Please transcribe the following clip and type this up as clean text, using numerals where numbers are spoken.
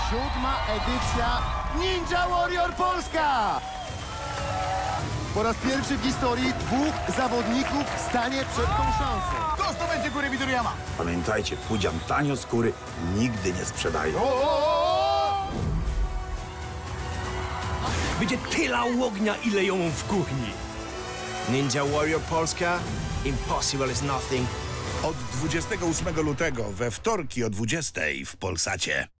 7. edycja Ninja Warrior Polska! Po raz pierwszy w historii 2 zawodników stanie przed tą szansą. Kto zdobędzie górę Midoriyama? Pamiętajcie, pudzian tanio skóry nigdy nie sprzedają. Będzie tyle ognia, ile ją w kuchni. Ninja Warrior Polska, impossible is nothing. Od 28 lutego we wtorki o 20 w Polsacie.